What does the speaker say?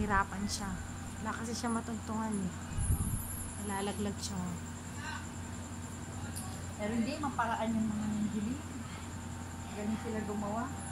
nahihirapan siya. Wala kasi siya matungtungan eh. Nalalaglag siya. Pero hindi, maparaan yung mga nanggili. Ganun sila gumawa.